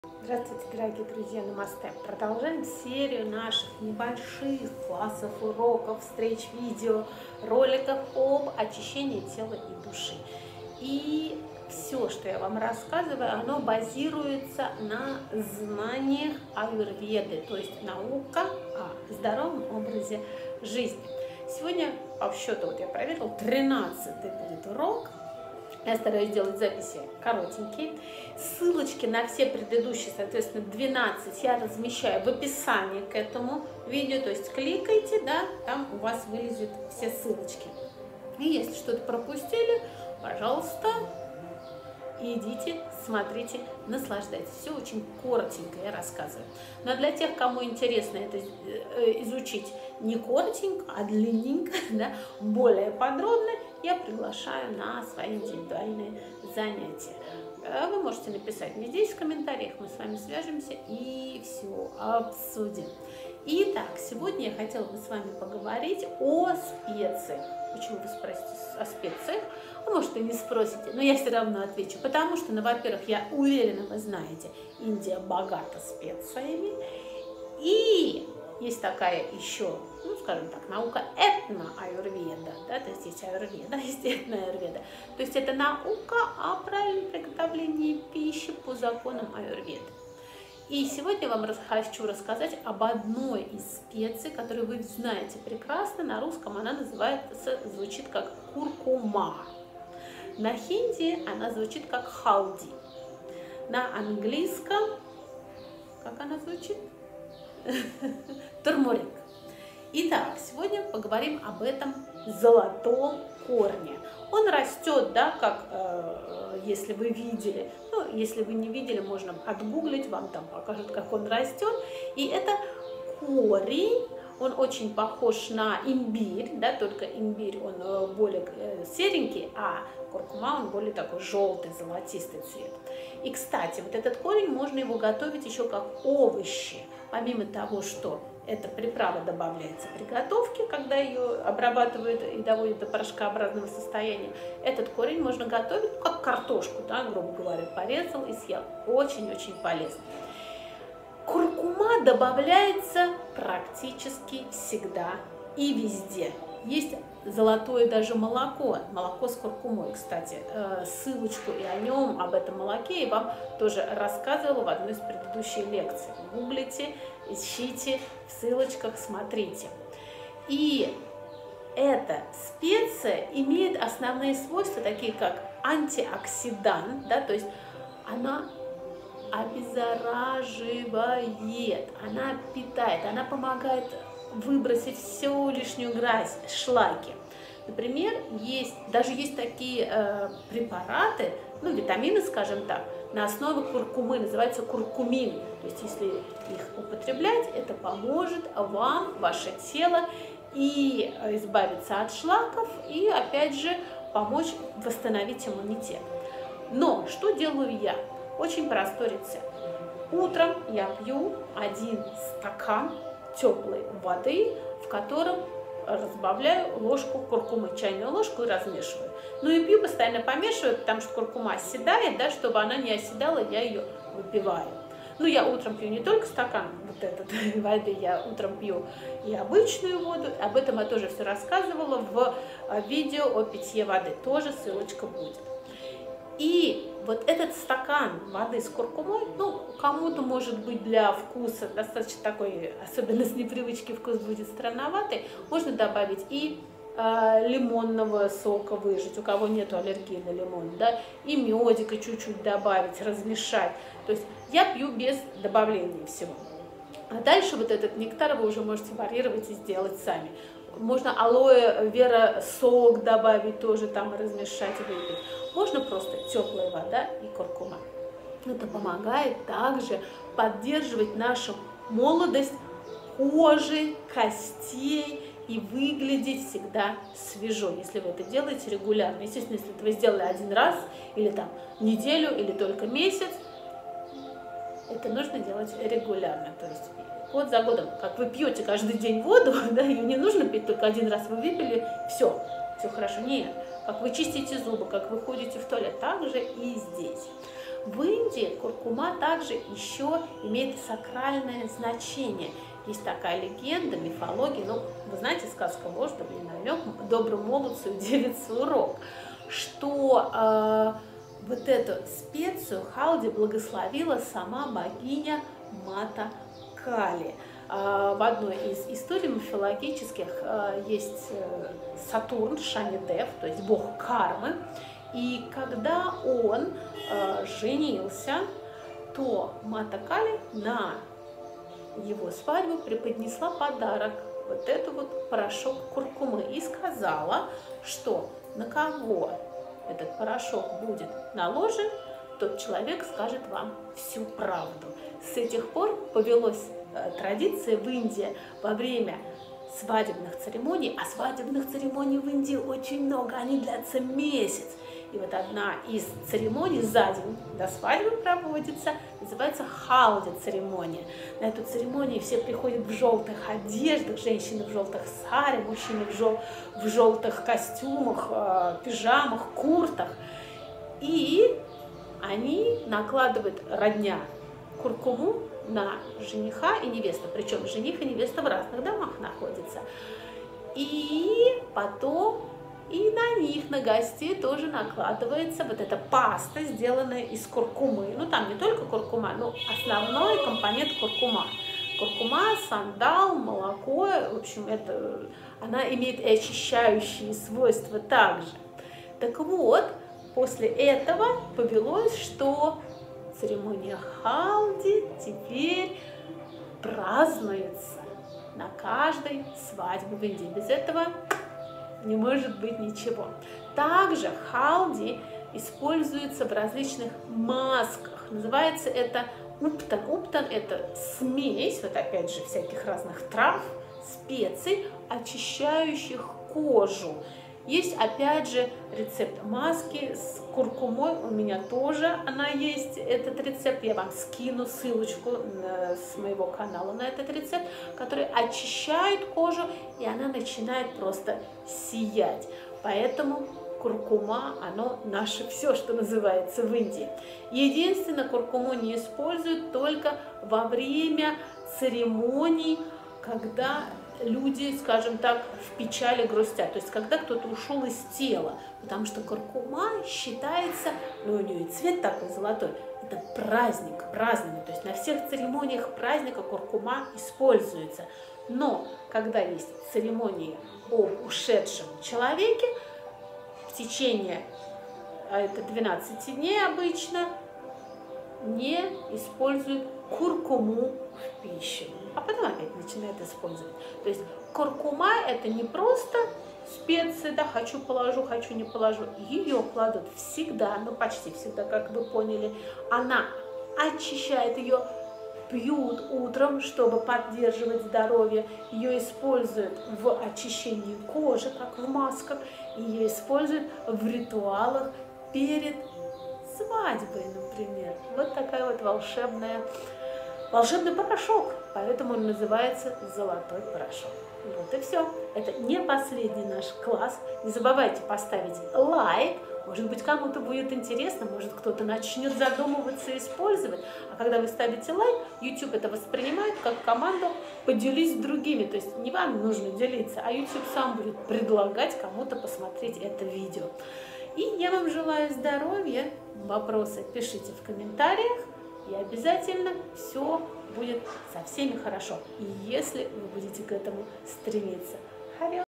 Здравствуйте, дорогие друзья, намасте. Продолжаем серию наших небольших классов, уроков, встреч, видео, роликов об очищении тела и души. И все, что я вам рассказываю, оно базируется на знаниях аюрведы, то есть наука о здоровом образе жизни. Сегодня, по счету, я проверила, 13-й будет урок. Я стараюсь делать записи коротенькие. Ссылочки на все предыдущие, соответственно, 12 я размещаю в описании к этому видео. То есть кликайте, да, там у вас вылезут все ссылочки. И если что-то пропустили, пожалуйста, идите, смотрите, наслаждайтесь. Все очень коротенько я рассказываю. Но для тех, кому интересно это изучить не коротенько, а длинненько, да, более подробно, я приглашаю на свои индивидуальные занятия. Вы можете написать мне здесь в комментариях, мы с вами свяжемся и все обсудим. Итак, сегодня я хотела бы с вами поговорить о специях. Почему вы спросите о специях? А может, и не спросите, но я все равно отвечу. Потому что, ну, во-первых, я уверена, вы знаете, Индия богата специями. И есть такая еще, ну, скажем так, наука этно-аюрведа, да, то есть есть аюрведа, есть этно-аюрведа. То есть это наука о правильном приготовлении пищи по законам аюрведы. И сегодня я вам хочу рассказать об одной из специй, которую вы знаете прекрасно. На русском она называется, звучит как куркума. На хинди она звучит как халди. На английском, как она звучит? Турмерик. Итак, сегодня поговорим об этом золотом корне. Он растет, да, как если вы видели, ну, если вы не видели, можно отгуглить, вам там покажут, как он растет. И это корень, он очень похож на имбирь, да, только имбирь он более серенький, а куркума он более такой желтый, золотистый цвет. И, кстати, вот этот корень, можно его готовить еще как овощи, помимо того, что эта приправа добавляется при готовке, когда ее обрабатывают и доводят до порошкообразного состояния. Этот корень можно готовить как картошку, да, грубо говоря, порезал и съел. Очень-очень полезно. Куркума добавляется практически всегда и везде. Есть золотое даже молоко, молоко с куркумой, кстати. Ссылочку и о нем, об этом молоке я вам тоже рассказывала в одной из предыдущих лекций. Гуглите, ищите, в ссылочках смотрите. И эта специя имеет основные свойства, такие как антиоксидант, да, то есть она обеззараживает, она питает, она помогает выбросить всю лишнюю грязь, шлаки. Например, даже есть такие препараты, ну, витамины, скажем так, на основе куркумы, называется куркумин. То есть, если их употреблять, это поможет вам, ваше тело, и избавиться от шлаков, и, опять же, помочь восстановить иммунитет. Но что делаю я? Очень простой рецепт. Утром я пью 1 стакан теплой воды, в котором разбавляю ложку куркумы, чайную ложку, и размешиваю. Ну и пью, постоянно помешиваю, потому что куркума оседает, да, чтобы она не оседала, я ее выпиваю. Ну, я утром пью не только стакан вот этот воды, я утром пью и обычную воду. Об этом я тоже все рассказывала в видео о питье воды, тоже ссылочка будет. И вот этот стакан воды с куркумой, ну, кому-то, может быть, для вкуса достаточно такой, особенно с непривычки, вкус будет странноватый, можно добавить и лимонного сока выжать, у кого нету аллергии на лимон, да, и медика чуть-чуть добавить, размешать. То есть я пью без добавления всего. А дальше вот этот нектар вы уже можете варьировать и сделать сами. Можно алоэ вера сок добавить, тоже там размешать и выпить. Можно просто теплая вода и куркума. Это помогает также поддерживать нашу молодость кожи, костей и выглядеть всегда свежо, если вы это делаете регулярно. Естественно, если это вы сделали 1 раз, или там неделю, или только месяц, это нужно делать регулярно. То есть год за годом, как вы пьете каждый день воду, да, ее не нужно пить только 1 раз, вы выпили, все хорошо. Нет, как вы чистите зубы, как вы ходите в туалет, так же и здесь. В Индии куркума также еще имеет сакральное значение. Есть такая легенда, мифология, ну, вы знаете, сказка «Ложь, да блин, намек, доброму молодцу и девице урок», что вот эту специю халди благословила сама богиня Мата Кали. В одной из историй мифологических есть Сатурн, Шанидев, то есть бог кармы, и когда он женился, то Мата Кали на его свадьбу преподнесла подарок, вот этот вот порошок куркумы, и сказала, что на кого этот порошок будет наложен, тот человек скажет вам всю правду. С этих пор повелась традиция в Индии во время свадебных церемоний, а свадебных церемоний в Индии очень много, они длятся месяц. И вот одна из церемоний за день до свадьбы проводится, называется халди-церемония. На эту церемонию все приходят в желтых одеждах, женщины в желтых сари, мужчины в желтых костюмах, пижамах, куртах. И они накладывают родня куркуму на жениха и невесту, причем жених и невеста в разных домах находятся. И потом и на них, на гостей, тоже накладывается вот эта паста, сделанная из куркумы. Ну, там не только куркума, но основной компонент куркума. Куркума, сандал, молоко, в общем, она имеет и очищающие свойства также. Так вот, после этого повелось, что церемония халди теперь празднуется на каждой свадьбе в Индии. Без этого не может быть ничего. Также халди используется в различных масках. Называется это уптан. Уптан – это смесь, вот опять же, всяких разных трав, специй, очищающих кожу. Есть, опять же, рецепт маски с куркумой, у меня тоже она есть, этот рецепт, я вам скину ссылочку с моего канала на этот рецепт, который очищает кожу, и она начинает просто сиять. Поэтому куркума, оно наше все, что называется в Индии. Единственное, куркуму не используют только во время церемоний, когда люди, скажем так, в печали грустят, то есть когда кто-то ушел из тела, потому что куркума считается, ну у нее и цвет такой золотой, это праздник, празднование, то есть на всех церемониях праздника куркума используется. Но когда есть церемонии об ушедшем человеке, в течение, это 12 дней обычно, не используют куркуму в пищу, а потом опять начинают использовать. То есть куркума – это не просто специи, да, хочу положу, хочу не положу. Ее кладут всегда, ну почти всегда, как вы поняли. Она очищает, ее пьют утром, чтобы поддерживать здоровье. Ее используют в очищении кожи, как в масках. Ее используют в ритуалах перед свадьбой, например. Вот такая вот волшебный порошок, поэтому он называется золотой порошок. Вот и все. Это не последний наш класс. Не забывайте поставить лайк. Может быть, кому-то будет интересно, может, кто-то начнет задумываться и использовать. А когда вы ставите лайк, YouTube это воспринимает как команду «поделись с другими». То есть не вам нужно делиться, а YouTube сам будет предлагать кому-то посмотреть это видео. И я вам желаю здоровья. Вопросы пишите в комментариях. И обязательно все будет со всеми хорошо, если вы будете к этому стремиться.